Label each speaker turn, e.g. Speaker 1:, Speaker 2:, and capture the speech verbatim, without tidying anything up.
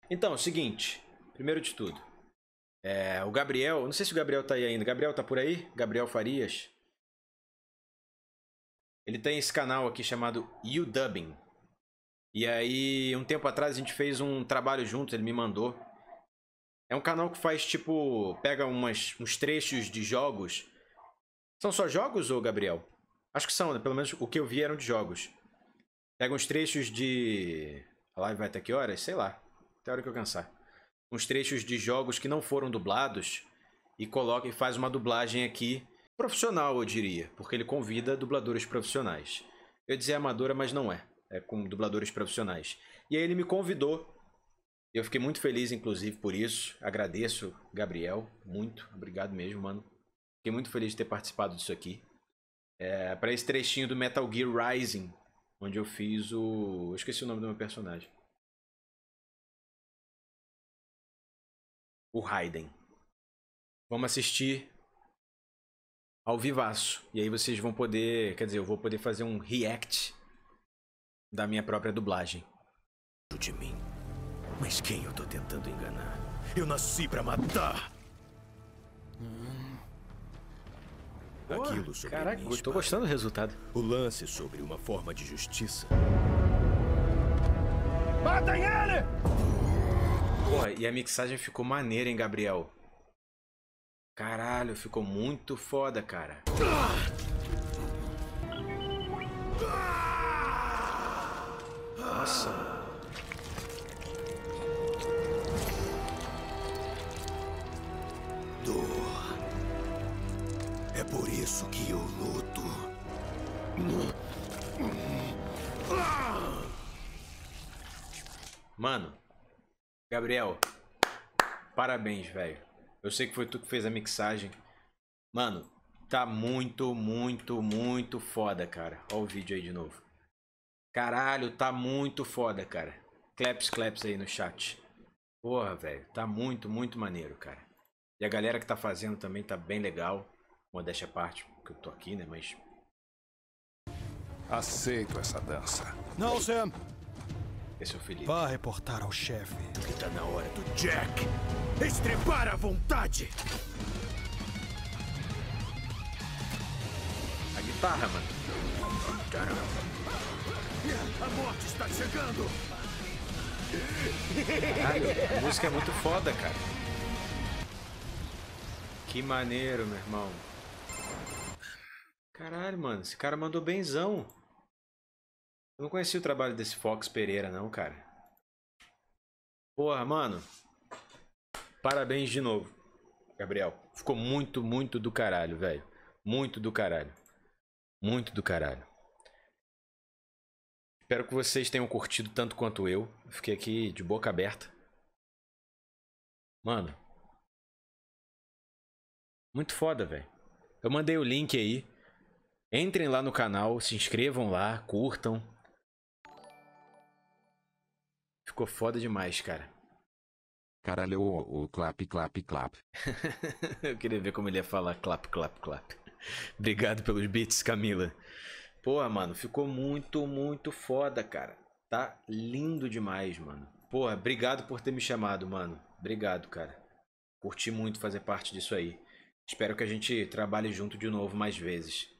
Speaker 1: Então, é o seguinte. Primeiro de tudo. É, o Gabriel... Não sei se o Gabriel tá aí ainda. Gabriel tá por aí? Gabriel Farias. Ele tem esse canal aqui chamado UDubbing. E aí, um tempo atrás, a gente fez um trabalho juntos. Ele me mandou. É um canal que faz, tipo... Pega umas, uns trechos de jogos. São só jogos, ô Gabriel? Acho que são, né? Pelo menos o que eu vi eram de jogos. Pega uns trechos de... A live vai até que horas? Sei lá. Até a hora que eu cansar. Uns trechos de jogos que não foram dublados. E coloca e faz uma dublagem aqui. Profissional, eu diria. Porque ele convida dubladores profissionais. Eu ia dizer amadora, mas não é. É com dubladores profissionais. E aí ele me convidou. Eu fiquei muito feliz, inclusive, por isso. Agradeço, Gabriel. Muito. Obrigado mesmo, mano. Fiquei muito feliz de ter participado disso aqui. É, para esse trechinho do Metal Gear Rising. Onde eu fiz o... Eu esqueci o nome do meu personagem. O Raiden. Vamos assistir ao vivaço. E aí vocês vão poder... Quer dizer, eu vou poder fazer um react da minha própria dublagem.
Speaker 2: De mim. Mas quem eu tô tentando enganar? Eu nasci pra matar. Hum. Aquilo sobre
Speaker 1: Caraca,
Speaker 2: mim,
Speaker 1: eu tô gostando do resultado.
Speaker 2: O lance sobre uma forma de justiça.
Speaker 3: Matem ele!
Speaker 1: Porra, e a mixagem ficou maneira, hein, Gabriel? Caralho, ficou muito foda, cara. Nossa.
Speaker 2: Dor. É por isso que eu luto.
Speaker 1: Mano, Gabriel, parabéns, velho. Eu sei que foi tu que fez a mixagem. Mano, tá muito, muito, muito foda, cara. Ó o vídeo aí de novo. Caralho, tá muito foda, cara. Claps, claps aí no chat. Porra, velho, tá muito, muito maneiro, cara. E a galera que tá fazendo também tá bem legal. Modéstia à parte, porque eu tô aqui, né, mas...
Speaker 3: Aceito essa dança.
Speaker 4: Não, Sam.
Speaker 1: Esse é o Felipe.
Speaker 4: Vá reportar ao chefe.
Speaker 2: Tá na hora do Jack estrepar à vontade.
Speaker 1: A guitarra, mano.
Speaker 2: A morte está chegando.
Speaker 1: Caralho, a música é muito foda, cara. Que maneiro, meu irmão. Caralho, mano, esse cara mandou benzão. Eu não conhecia o trabalho desse Fox Pereira, não, cara. Porra, mano. Parabéns de novo, Gabriel. Ficou muito, muito do caralho, velho. Muito do caralho. Muito do caralho. Espero que vocês tenham curtido tanto quanto eu. Fiquei aqui de boca aberta. Mano. Muito foda, velho. Eu mandei o link aí. Entrem lá no canal, se inscrevam lá, curtam. Ficou foda demais, cara.
Speaker 5: Caralho, o, o clap, clap, clap.
Speaker 1: Eu queria ver como ele ia falar clap, clap, clap. Obrigado pelos beats, Camila. Porra, mano, ficou muito, muito foda, cara. Tá lindo demais, mano. Porra, obrigado por ter me chamado, mano. Obrigado, cara. Curti muito fazer parte disso aí. Espero que a gente trabalhe junto de novo mais vezes.